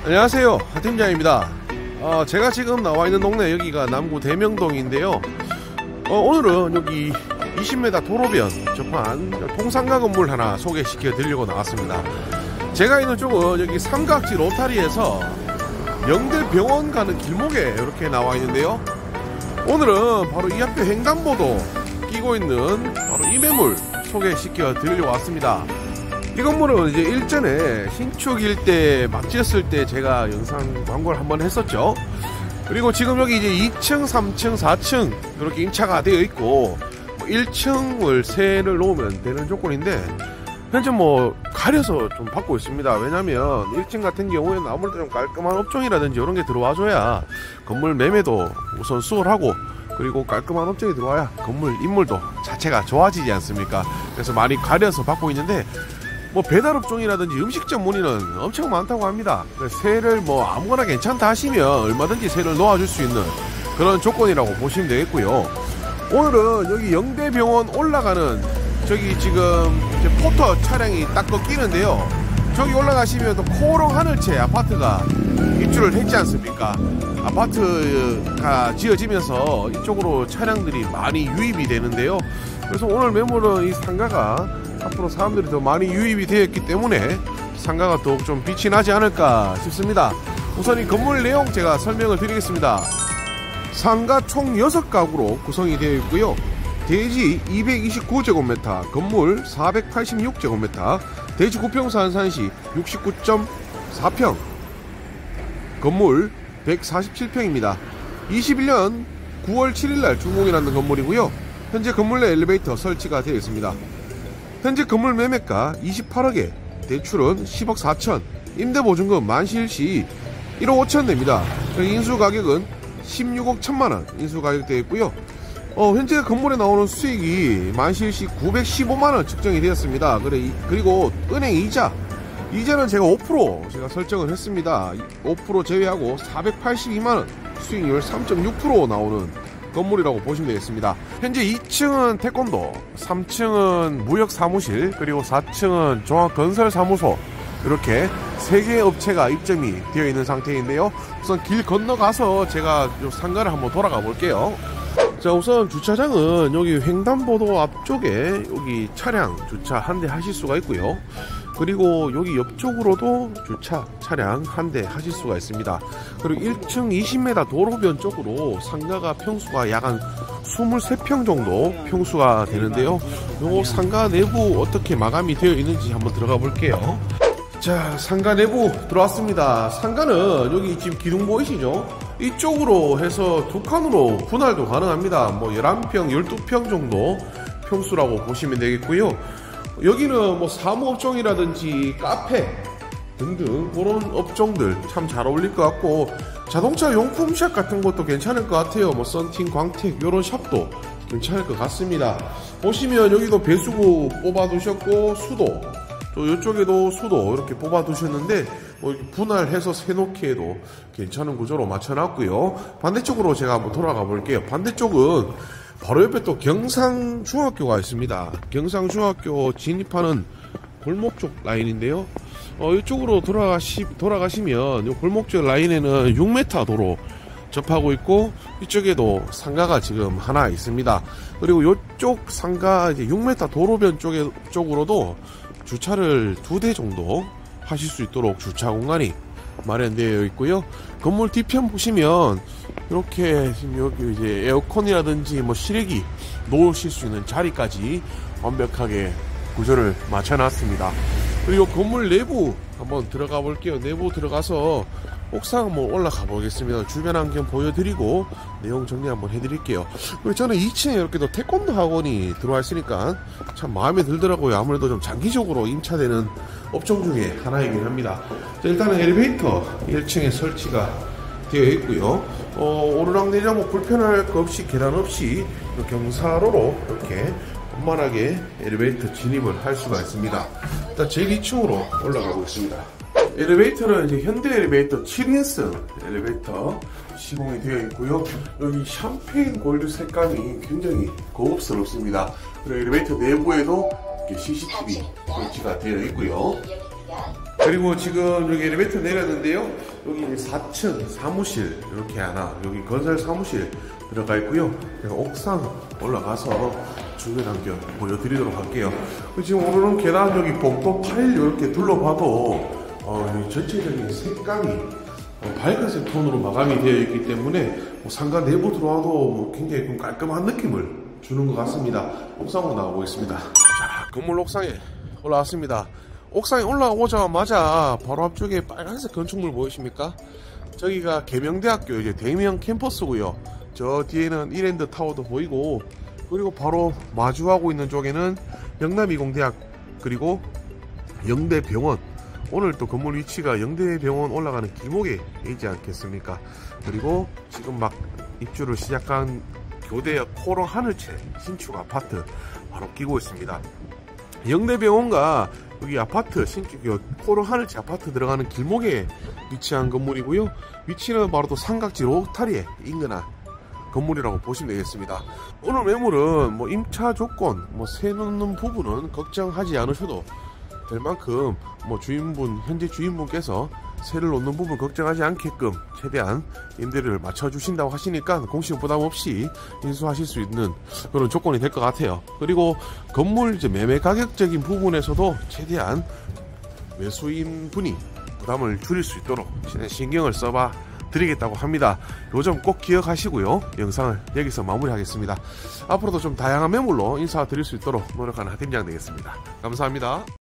안녕하세요, 하 팀장입니다. 제가 지금 나와 있는 동네 여기가 남구 대명동인데요. 오늘은 여기 20m 도로변 접한 통상가 건물 하나 소개시켜 드리려고 나왔습니다. 제가 있는 쪽은 여기 삼각지 로타리에서 영대병원 가는 길목에 이렇게 나와 있는데요. 오늘은 바로 이 앞에 횡단보도 끼고 있는 바로 이 매물 소개시켜 드리려고 왔습니다. 이 건물은 이제 일전에 신축일 때 막 지었을 때 제가 영상 광고를 한번 했었죠. 그리고 지금 여기 이제 2층, 3층, 4층 이렇게 임차가 되어 있고 1층을 세를 놓으면 되는 조건인데 현재 가려서 좀 받고 있습니다. 왜냐면 1층 같은 경우에는 아무래도 좀 깔끔한 업종이라든지 이런 게 들어와줘야 건물 매매도 우선 수월하고, 그리고 깔끔한 업종이 들어와야 건물 인물도 자체가 좋아지지 않습니까? 그래서 많이 가려서 받고 있는데 배달업종이라든지 음식점 문의는 엄청 많다고 합니다. 세를 아무거나 괜찮다 하시면 얼마든지 세를 놓아줄 수 있는 그런 조건이라고 보시면 되겠고요. 오늘은 여기 영대병원 올라가는 저기 지금 이제 포터 차량이 딱 꺾이는데요. 저기 올라가시면 또 코오롱 하늘채 아파트가 입주를 했지 않습니까? 아파트가 지어지면서 이쪽으로 차량들이 많이 유입이 되는데요. 그래서 오늘 매물은 이 상가가 앞으로 사람들이 더 많이 유입이 되었기 때문에 상가가 더욱 좀 빛이 나지 않을까 싶습니다. 우선 이 건물 내용 제가 설명을 드리겠습니다. 상가 총 6가구로 구성이 되어 있고요. 대지 229제곱미터, 건물 486제곱미터, 대지 구평수 안산시 69.4평, 건물 147평입니다. 21년 9월 7일날 준공이 났는 건물이고요. 현재 건물 내 엘리베이터 설치가 되어 있습니다. 현재 건물 매매가 28억에 대출은 10억 4천, 임대보증금 만시일시 1억 5천 냅니다. 인수가격은 16억 1천만원 인수가격 되어 있고요. 현재 건물에 나오는 수익이 만시일시 915만원 측정이 되었습니다. 그리고 은행 이자는 제가 5% 제가 설정을 했습니다. 5% 제외하고 482만원, 수익률 3.6% 나오는 건물이라고 보시면 되겠습니다. 현재 2층은 태권도, 3층은 무역사무실, 그리고 4층은 종합건설사무소, 이렇게 3개의 업체가 입점이 되어 있는 상태인데요. 우선 길 건너가서 제가 이 상가를 한번 돌아가 볼게요. 자, 우선 주차장은 여기 횡단보도 앞쪽에 여기 차량 주차 한 대 하실 수가 있고요. 그리고 여기 옆쪽으로도 주차 차량 한 대 하실 수가 있습니다. 그리고 1층 20m 도로변 쪽으로 상가가 평수가 약 한 23평 정도 평수가 되는데요. 요 상가 내부 어떻게 마감이 되어 있는지 한번 들어가 볼게요. 자, 상가 내부 들어왔습니다. 상가는 여기 지금 기둥 보이시죠? 이쪽으로 해서 두 칸으로 분할도 가능합니다. 11평, 12평 정도 평수라고 보시면 되겠고요. 여기는 사무업종이라든지 카페 등등 그런 업종들 참 잘 어울릴 것 같고, 자동차 용품샵 같은 것도 괜찮을 것 같아요. 썬팅, 광택 이런 샵도 괜찮을 것 같습니다. 보시면 여기도 배수구 뽑아 두셨고, 수도 또 이쪽에도 수도 이렇게 뽑아 두셨는데 분할해서 세놓기에도 괜찮은 구조로 맞춰놨고요. 반대쪽으로 제가 한번 돌아가 볼게요. 반대쪽은 바로 옆에 또 경상중학교가 있습니다. 경상중학교 진입하는 골목 쪽 라인인데요. 이쪽으로 돌아가시면 이 골목 쪽 라인에는 6m 도로 접하고 있고, 이쪽에도 상가가 지금 하나 있습니다. 그리고 이쪽 상가 이제 6m 도로변 쪽으로도 주차를 2대 정도 하실 수 있도록 주차 공간이 마련되어 있고요. 건물 뒤편 보시면 이렇게 지금 여기 이제 에어컨이라든지 실외기 놓으실 수 있는 자리까지 완벽하게 구조를 맞춰놨습니다. 그리고 건물 내부 한번 들어가 볼게요. 내부 들어가서 옥상 한번 올라가 보겠습니다. 주변 환경 보여드리고 내용 정리 한번 해드릴게요. 그리고 저는 2층에 이렇게 또 태권도 학원이 들어와 있으니까 참 마음에 들더라고요. 아무래도 좀 장기적으로 임차되는 업종 중에 하나이긴 합니다. 자, 일단은 엘리베이터 1층에 설치가 되어 있고요. 오르락내리락 불편할 거 없이, 계단 없이 경사로로 이렇게 원만하게 엘리베이터 진입을 할 수가 있습니다. 일단 제일 2층으로 올라가 보겠습니다. 엘리베이터는 이제 현대 엘리베이터 7인승 엘리베이터 시공이 되어 있고요. 여기 샴페인 골드 색감이 굉장히 고급스럽습니다. 그리고 엘리베이터 내부에도 이렇게 CCTV 설치가 되어 있고요. 그리고 지금 여기 엘리베이터 내렸는데요. 여기 4층 사무실 이렇게 하나, 여기 건설 사무실 들어가 있고요. 제가 옥상 올라가서 주변 환경 보여드리도록 할게요. 지금 오르는 계단 여기 복도 타일 이렇게 둘러봐도 전체적인 색감이 밝은색 톤으로 마감이 되어 있기 때문에 상가 내부 들어와도 굉장히 좀 깔끔한 느낌을 주는 것 같습니다. 옥상으로 나가보겠습니다. 자, 건물 옥상에 올라왔습니다. 옥상에 올라오자마자 바로 앞쪽에 빨간색 건축물 보이십니까? 저기가 계명대학교 이제 대명 캠퍼스고요. 저 뒤에는 이랜드 타워도 보이고, 그리고 바로 마주하고 있는 쪽에는 영남이공대학 그리고 영대병원. 오늘 또 건물 위치가 영대병원 올라가는 길목에 있지 않겠습니까? 그리고 지금 막 입주를 시작한 교대역 코롱 하늘채 신축 아파트 바로 끼고 있습니다. 영대병원과 여기 아파트 신축 코롱 하늘채 아파트 들어가는 길목에 위치한 건물이고요. 위치는 바로 또 삼각지 로타리에 인근한 건물이라고 보시면 되겠습니다. 오늘 매물은 뭐 임차 조건, 세 놓는 부분은 걱정하지 않으셔도 될 만큼 현재 주인분께서 세를 놓는 부분 걱정하지 않게끔 최대한 임대료를 맞춰주신다고 하시니까 공시금 부담 없이 인수하실 수 있는 그런 조건이 될 것 같아요. 그리고 건물 이제 매매 가격적인 부분에서도 최대한 매수인 분이 부담을 줄일 수 있도록 신경을 써봐 드리겠다고 합니다. 요 점 꼭 기억하시고요. 영상을 여기서 마무리하겠습니다. 앞으로도 좀 다양한 매물로 인사드릴 수 있도록 노력하는 하팀장 되겠습니다. 감사합니다.